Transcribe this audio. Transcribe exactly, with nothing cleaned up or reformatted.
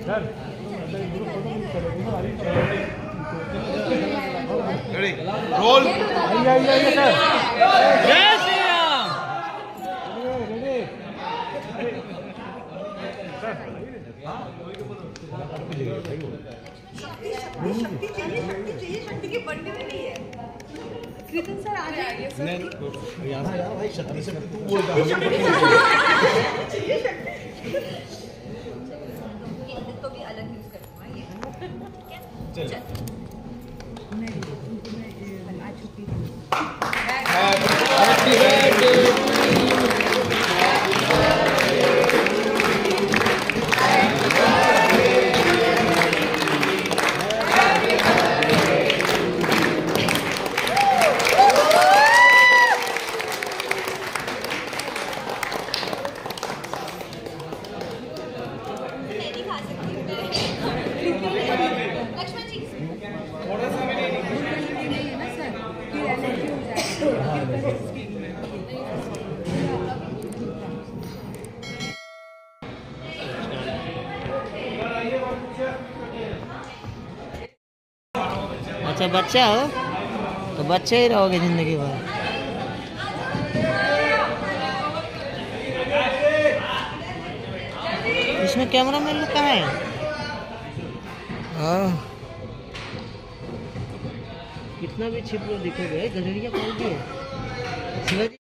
Role शक्ति चाहिए, शक्ति चाहिए, शक्ति की बंडी में नहीं है। कृतन सर आ जाएंगे सर। यहाँ से यार भाई शक्ति शक्ति तू बोल रहा है। चाहिए शक्ति। तो भी अलग यूज करूँगा ये। चल। मैं आज छुट्टी हूँ। Happy birthday. अच्छा बच्चा हो तो बच्चे ही रहोगे जिंदगी भर। इसमें कैमरा मैन लोग कहाँ है? कितना भी छिप लो दिखोगे, गजरिया कौन की है? शिवाजी।